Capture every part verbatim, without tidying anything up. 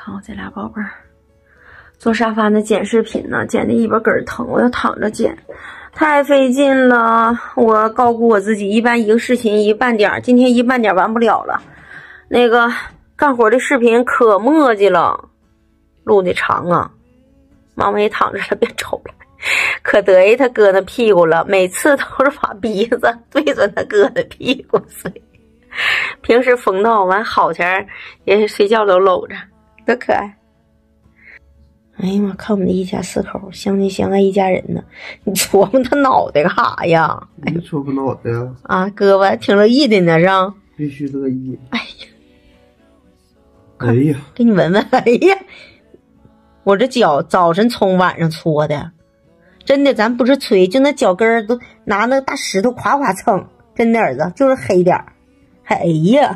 看我这俩宝贝儿，做沙发呢剪视频呢，剪的尾巴根儿疼，我要躺着剪，太费劲了。我高估我自己，一般一个视频一半点，今天一半点完不了了。那个干活的视频可磨叽了，录的长啊。妈妈也躺着了，别瞅了。可得意他哥的屁股了，每次都是把鼻子对准他哥的屁股睡。平时疯闹完好前也睡觉都搂着，多可爱。哎呀妈，看我们的一家四口相亲相爱一家人呢，你戳摸他脑袋干啥呀？ 你戳摸脑袋呀？ 啊，胳膊挺乐意的呢，是吧？ 必须乐意。 哎呀， 哎呀， 给你闻闻。哎呀，我这脚早晨从晚上搓的，真的，咱不是吹，就那脚跟儿都拿那大石头夸夸蹭，真的儿子就是黑点儿。还哎呀，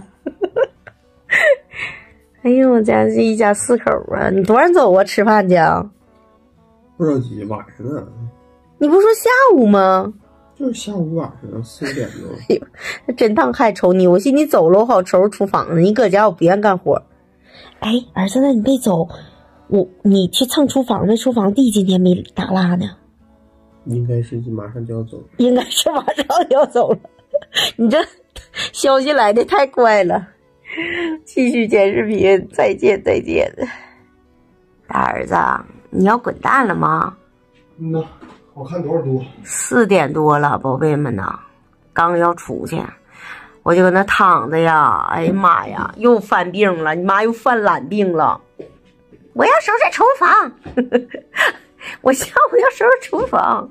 哎呀，我家是一家四口啊！你多少人走啊？吃饭去啊？ 不着急，晚上呢。 你不说下午吗？ 就是下午晚上四五点钟。 哎呦，那真当害瞅你！我寻思你走了，我好收拾厨房呢。你搁家我不愿干活。哎，儿子，那你别走，我你去蹭厨房的，厨房地今天没打蜡呢。 应该是马上就要走了。 应该是马上就要走了。你这消息来的太快了。继续剪视频，再见再见。大儿子，你要滚蛋了吗？ 嗯呐，我看多少度？ 四点多了，宝贝们呐，刚要出去，我就搁那躺着呀。哎呀妈呀，又犯病了！你妈又犯懒病了。我要收拾厨房，我下午要收拾厨房。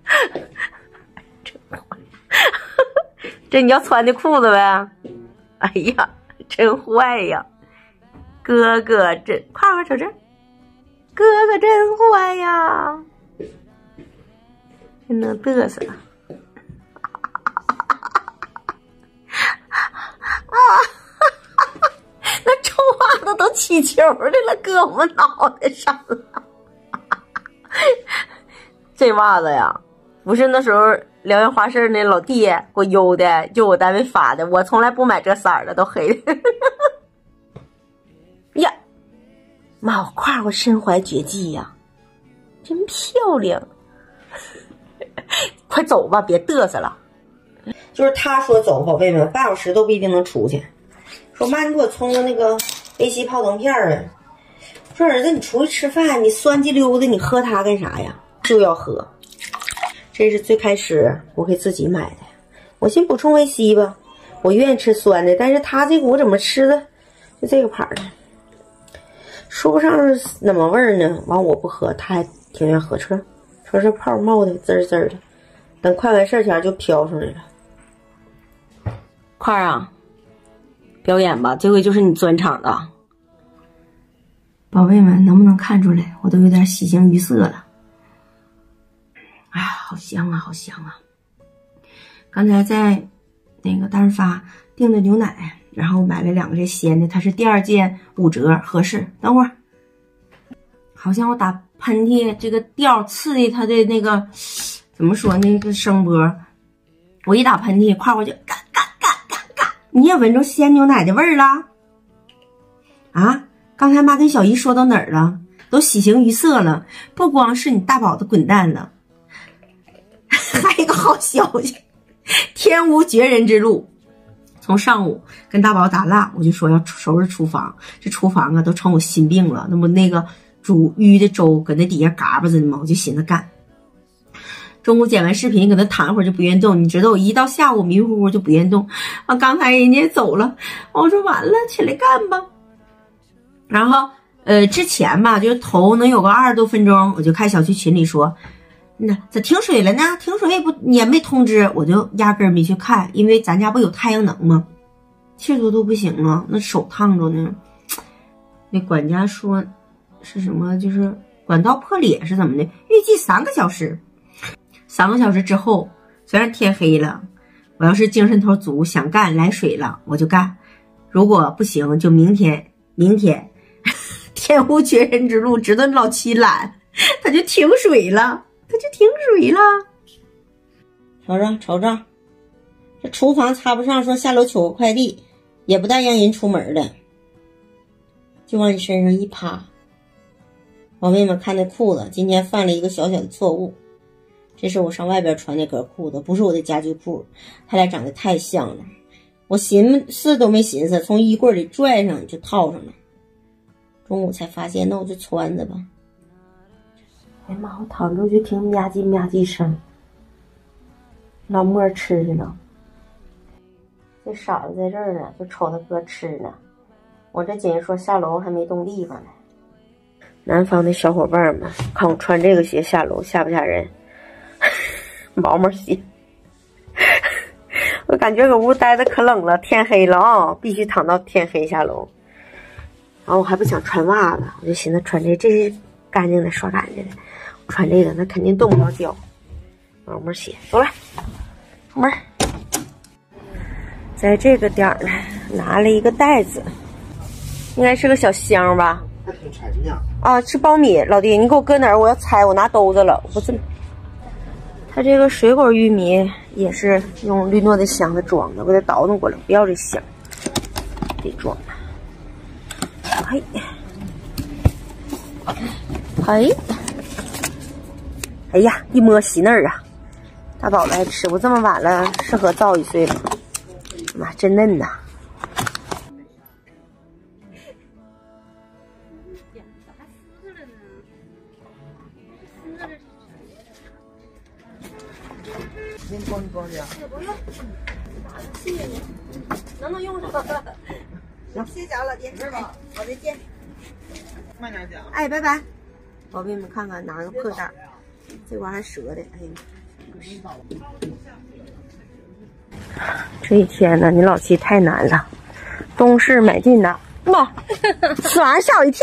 这你要穿的裤子呗？哎呀，真坏呀！哥哥真，快快瞅这，哥哥真坏呀！真能嘚瑟。啊！那臭袜子都起球的了，搁我们脑袋上了。这袜子呀，不是那时候辽源花市那老弟给我邮的，就我单位发的，我从来不买这色儿的，都黑的。呀，妈，我夸我身怀绝技呀，真漂亮。快走吧，别嘚瑟了。就是他说走，宝贝们，半小时都不一定能出去。说妈，你给我冲个那个维 C 泡腾片啊。说儿子，你出去吃饭，你酸鸡溜的，你喝它干啥呀？就要喝。这是最开始我给自己买的，我先补充维 C 吧。我愿意吃酸的，但是他这个我怎么吃的就这个牌的，说不上是怎么味儿呢。完我不喝，他还挺愿意喝，说说是泡冒的滋滋的，等快完事儿前就飘上来了。块儿啊，表演吧，这回就是你专场的。宝贝们，能不能看出来，我都有点喜形于色了。哎呀，好香啊，好香啊！刚才在那个大润发订的牛奶，然后买了两个这鲜的，它是第二件五折，合适。等会儿，好像我打喷嚏这个调刺激它的那个怎么说那个声波，我一打喷嚏，快我就嘎嘎嘎嘎嘎，你也闻着鲜牛奶的味儿了啊！刚才妈跟小姨说到哪儿了？都喜形于色了，不光是你大宝子滚蛋了。还有一个好消息，天无绝人之路。从上午跟大宝打蜡，我就说要收拾厨房，这厨房啊都成我心病了。那不那个煮鱼的粥搁那底下嘎巴着呢吗？我就寻思干。中午剪完视频搁那躺一会儿就不愿动，你知道我一到下午迷糊糊就不愿动。啊，刚才人家走了，我说完了，起来干吧。然后呃之前吧，就是头能有个二十多分钟，我就看小区群里说。那咋停水了呢？停水也不也没通知，我就压根儿没去看，因为咱家不有太阳能吗？七十多度不行啊，那手烫着呢。那管家说是什么，就是管道破裂是怎么的？预计三个小时。三个小时之后，虽然天黑了，我要是精神头足，想干来水了我就干，如果不行就明天。明天天无绝人之路，知道老七懒，他就停水了。他就停水了，瞅瞅瞅瞅，这厨房插不上，说下楼取个快递，也不带让人出门的。 就往你身上一趴。宝贝们看那裤子，今天犯了一个小小的错误。这是我上外边穿那根裤子，不是我的家居裤，他俩长得太像了。我寻思都没寻思，从衣柜里拽上就套上了。中午才发现，那我就穿着吧。哎呀妈！我躺着就听吧唧吧唧声，老莫吃去了。这嫂子在这儿呢，就瞅他哥吃呢。我这紧说下楼还没动地方呢。南方的小伙伴们，看我穿这个鞋下楼吓不吓人？毛毛鞋。我感觉搁屋待的可冷了，天黑了啊、哦，必须躺到天黑下楼。然后我还不想穿袜子，我就寻思穿这这是干净的刷干净的，穿这个那肯定冻不着脚。毛毛鞋，走了，出门。在这个点儿呢，拿了一个袋子，应该是个小箱吧。 还挺沉呢。 啊，是苞米，老弟，你给我搁哪儿？我要拆，我拿兜子了，我这。它这个水果玉米也是用绿诺的箱子装的，我给它倒腾过来，不要这箱，得装。哎，哎，哎呀，一摸喜嫩儿啊！大宝子爱吃，我这么晚了，适合造一岁吗？妈，真嫩呐！ 您帮你帮去啊？ 也不用，谢谢你，能能用上。行，谢谢啊，老弟。没事吧？好，再见。 慢点讲。 哎，拜拜。宝贝们，看看拿个破袋，这玩意儿还折的，哎呀。这一天呢，你老七太难了，东市买进呐，妈，此玩意吓我一跳。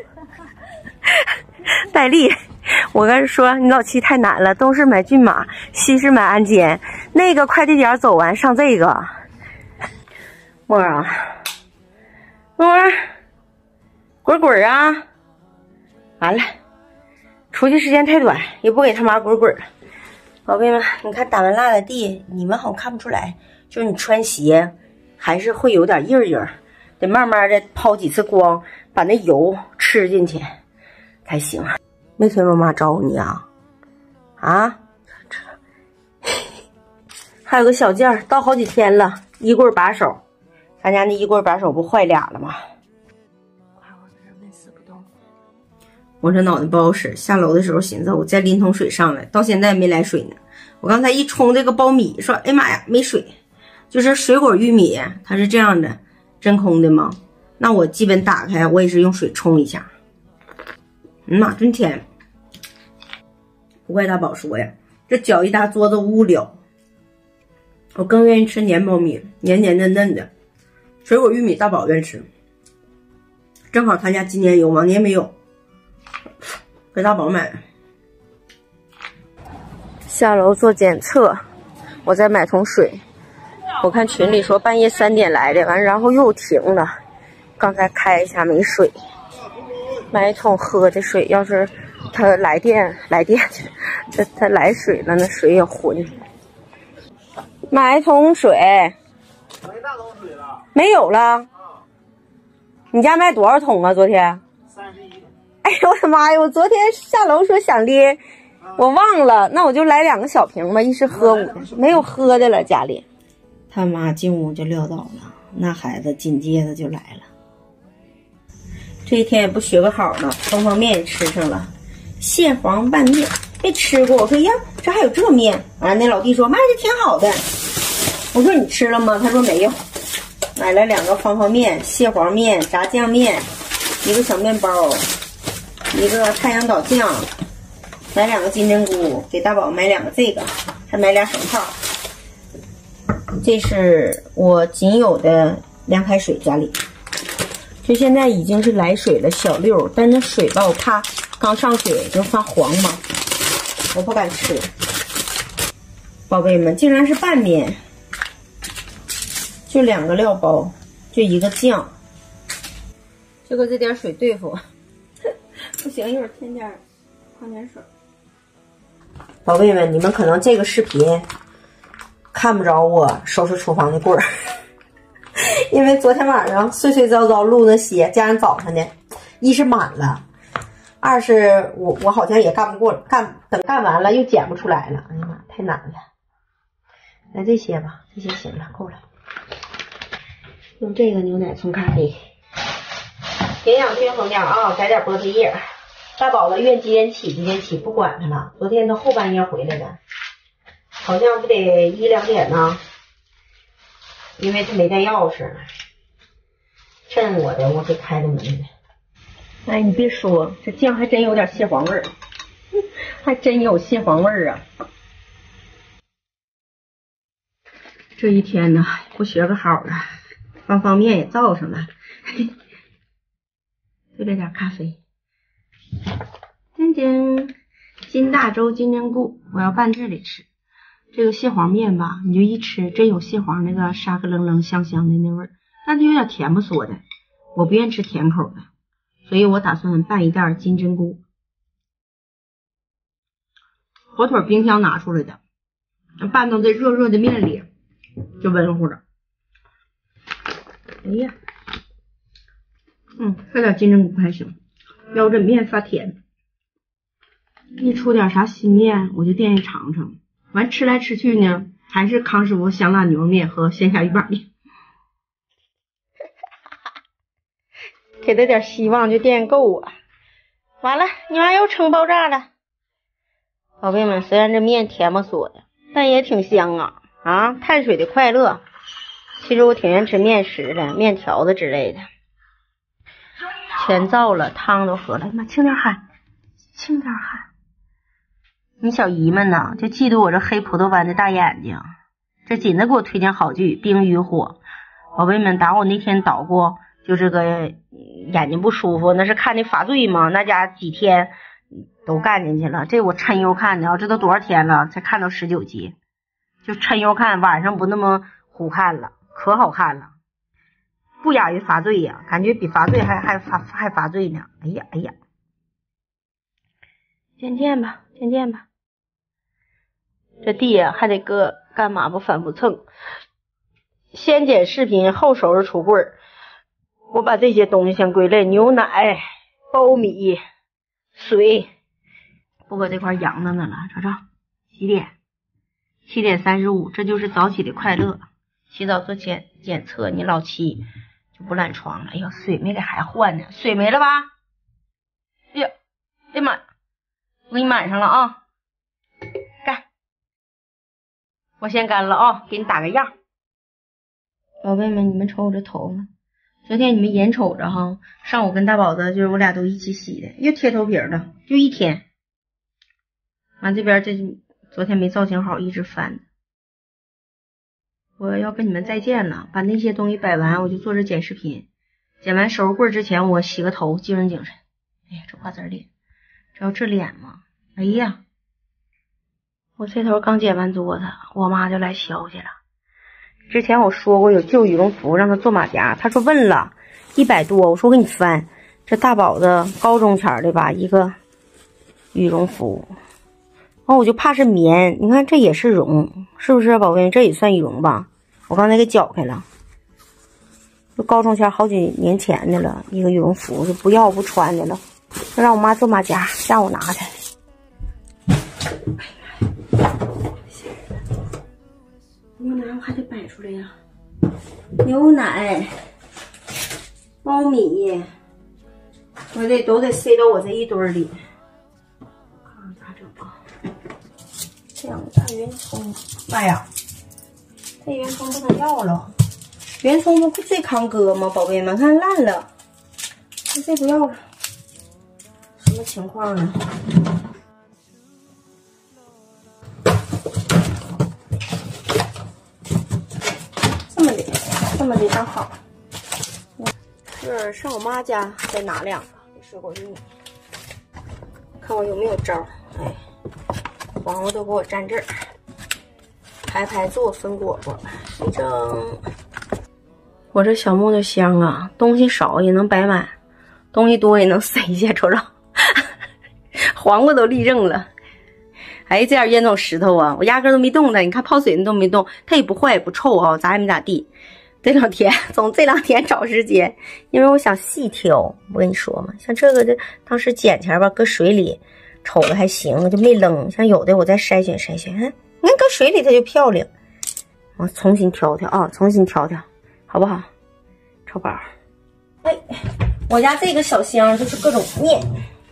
戴丽，我跟你说，你老七太难了，东市买骏马，西市买鞍鞯，那个快递点走完上这个。沫儿啊，沫儿，滚滚啊！完了，出去时间太短，也不给他妈滚滚了。宝贝们，你看打完蜡的地，你们好像看不出来，就是你穿鞋还是会有点印儿印儿，得慢慢的抛几次光，把那油吃进去才行。没听着妈招呼你啊？啊？还有个小件儿，到好几天了，衣柜把手，咱家那衣柜把手不坏俩了吗？我这脑袋不好使，下楼的时候寻思我再拎桶水上来，到现在没来水呢。我刚才一冲这个苞米，说哎妈呀没水，就是水果玉米它是这样的真空的吗？那我基本打开我也是用水冲一下。嗯呐，真甜。不怪大宝说呀，这搅一大桌子无聊。我更愿意吃黏苞米，黏黏嫩嫩的。水果玉米大宝愿吃，正好他家今年有，往年没有。给大宝买的。下楼做检测，我再买桶水。我看群里说半夜三点来的，完然后又停了。刚才开一下没水，买一桶喝的水。要是他来电来电，他他来水了，那水也浑。买一桶水。 没大桶水了。 没有了。你家买多少桶啊？昨天？ 三十一。 哎呦我的妈呀！我昨天下楼说想拎，我忘了，那我就来两个小瓶吧，一时喝五，没有喝的了家里。他妈进屋就撂倒了，那孩子紧接着就来了。这一天也不学个好呢，方方面也吃上了，蟹黄拌面没吃过。我说呀，这还有这面啊？那老弟说妈这挺好的。我说你吃了吗？他说没有。买了两个方方面，蟹黄面、炸酱面，一个小面包。一个太阳岛酱，买两个金针菇，给大宝买两个这个，还买俩手套。这是我仅有的凉开水，家里就现在已经是来水了小六，但那水吧我怕刚上水就发黄嘛，我不敢吃。宝贝们，竟然是拌面，就两个料包，就一个酱，就搁这点水对付。不行，一会儿添点矿泉水。宝贝们，你们可能这个视频看不着我收拾厨房的棍儿， 因为昨天晚上睡睡着着录那鞋，加上早晨的，一是满了，二是我我好像也干不过，干等干完了又剪不出来了。哎呀妈，太难了。来这些吧，这些行了，够了。用这个牛奶冲咖啡，营养均衡点啊，改点菠菜叶。大宝子愿几点起几点起，不管他了。昨天他后半夜回来的，好像不得一两点呢，因为他没带钥匙，趁我的我给开的门的。哎，你别说，这酱还真有点蟹黄味儿，还真有蟹黄味儿啊！这一天呢，不学个好的，方方面也造上了，就这点咖啡。晶晶，金大洲金针菇，我要拌这里吃。这个蟹黄面吧，你就一吃，真有蟹黄那个沙个愣愣香香的那味儿，但它有点甜不说的，我不愿吃甜口的，所以我打算拌一袋金针菇。火腿冰箱拿出来的，拌到这热热的面里，就温乎了。哎呀，嗯，这点金针菇还行。标准面发甜，一出点啥新面我就惦记尝尝。完吃来吃去呢，还是康师傅香辣牛肉面和鲜虾鱼板面。给他点希望就惦记够我。完了，你妈又撑爆炸了。宝贝们，虽然这面甜不说的，但也挺香啊啊！碳水的快乐。其实我挺愿吃面食的，面条子之类的。全造了，汤都喝了，妈轻点喊，轻点喊！你小姨们呢，就嫉妒我这黑葡萄般的大眼睛，这紧着给我推荐好剧《冰与火》。宝贝们，打我那天捣鼓，就这个眼睛不舒服，那是看的乏醉吗？那家几天都干进去了。这我抻悠看的，这都多少天了，才看到十九集，就抻悠看，晚上不那么胡看了，可好看了。不亚于罚醉呀，感觉比罚醉还还罚还罚醉呢。哎呀哎呀，渐渐吧，渐渐吧。这地呀还得搁，干嘛不反复蹭？先剪视频，后收拾橱柜。我把这些东西先归类：牛奶、苞米、水。不搁这块养着呢了，瞅瞅，几点？七点三十五，这就是早起的快乐。洗澡做检检测，你老七就不懒床了。哎呦，水没给孩换呢，水没了吧？哎呀，哎呀妈，我给你满上了啊！干，我先干了啊，给你打个样。宝贝们，你们瞅我这头发，昨天你们眼瞅着哈，上午跟大宝子就是我俩都一起洗的，又贴头皮了，就一天。完这边这昨天没造型好，一直翻。我要跟你们再见了，把那些东西摆完，我就坐这剪视频。剪完收拾柜之前，我洗个头，精神精神。哎呀，这瓜子脸，知道这脸吗？哎呀，我这头刚剪完桌子，我妈就来消息了。之前我说过有旧羽绒服让她做马甲，她说问了一百多，我说我给你翻。这大宝子高中前的吧，一个羽绒服。哦，我就怕是棉，你看这也是绒，是不是宝贝？这也算羽绒吧？我刚才给绞开了，就高中前好几年前的了，一个羽绒服就不要不穿的了，就让我妈做马甲，让我拿去。牛奶我还得摆出来呀，牛奶、苞米，我得都得塞到我这一堆里。两大圆葱，妈呀，这圆葱不能要了，圆葱不最抗割吗？宝贝们，看烂了，这不要了，什么情况呢？这么的，这么的刚好。是上我妈家再拿两个水果玉米，看我有没有招。哎。黄瓜都给我站这儿，排排坐分果果，一蒸。我这小木头箱啊，东西少也能摆满，东西多也能塞下，瞅瞅，黄瓜都立正了。哎，这点烟囱石头啊，我压根都没动它，你看泡水都没动，它也不坏也不臭啊，咋也没咋地。 这两天总这两天找时间，因为我想细挑。我跟你说嘛，像这个的当时捡起来吧，搁水里瞅着还行，我就没扔。像有的我再筛选筛选，嗯，你看搁水里它就漂亮。我重新挑挑啊，重新挑挑，好不好？超宝，哎，我家这个小箱就是各种面，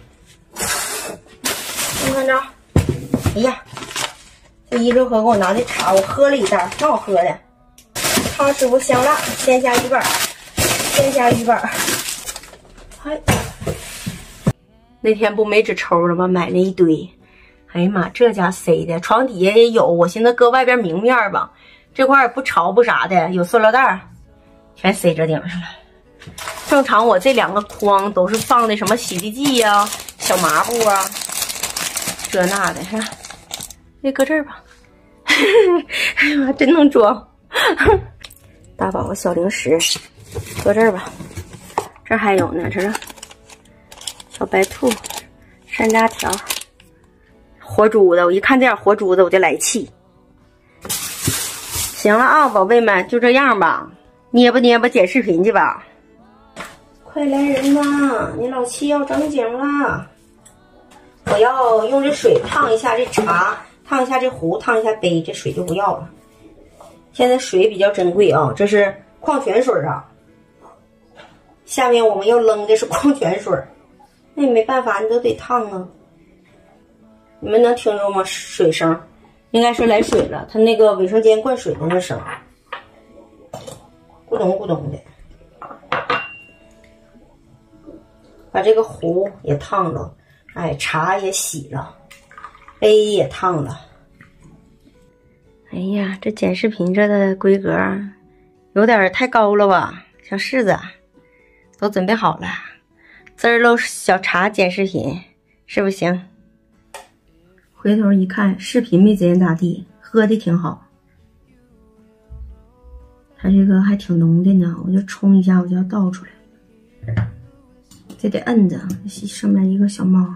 你看着，哎呀，这一六合给我拿的茶，我喝了一袋，挺好喝的。汤师傅香辣鲜虾鱼板，鲜虾鱼板。嗨，那天不没纸抽了吗？买了一堆。哎呀妈，这家塞的，床底下也有。我寻思搁外边明面吧，这块也不潮不啥的，有塑料袋，全塞这顶上了。正常我这两个筐都是放的什么洗涤剂呀、啊、小抹布啊，这那的，是吧？那搁这儿吧。哎呀妈，真能装。大宝宝小零食，搁这儿吧。这还有呢，这是小白兔、山楂条、活珠子。我一看这样活珠子，我就来气。行了啊，宝贝们，就这样吧。捏吧捏吧，剪视频去吧。快来人呐！你老七要整景了。我要用这水烫一下这茶，烫一下这壶，烫一下杯，这水就不要了。现在水比较珍贵啊，这是矿泉水啊。下面我们要扔的是矿泉水，那也没办法，你都得烫啊。你们能听着吗？水声，应该是来水了，它那个卫生间灌水的那声，咕咚咕咚的。把这个壶也烫了，哎，茶也洗了，杯也烫了。哎呀，这剪视频这的规格有点太高了吧，小柿子都准备好了，滋儿喽小茶剪视频是不行。回头一看，视频没怎咋地，喝的挺好。它这个还挺浓的呢，我就冲一下，我就要倒出来。这得摁着，上面一个小帽。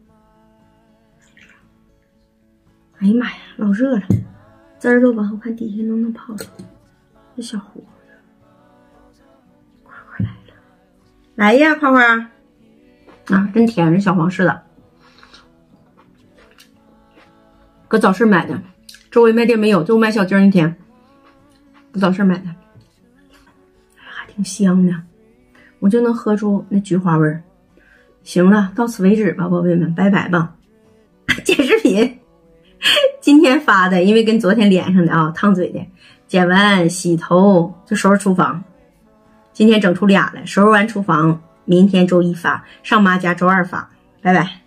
哎呀妈呀，老热了，滋儿喽吧，我看底下能不能泡着。这小壶，快快来了，来呀，泡泡啊，真甜，这小黄柿子，搁早市买的，周围卖店没有，就卖小鸡那天，搁早市买的，还挺香的。我就能喝出那菊花味儿。行了，到此为止吧，宝贝们，拜拜吧。剪视频，今天发的，因为跟昨天连上的啊，烫嘴的。剪完洗头就收拾厨房，今天整出俩了，收拾完厨房，明天周一发，上妈家周二发，拜拜。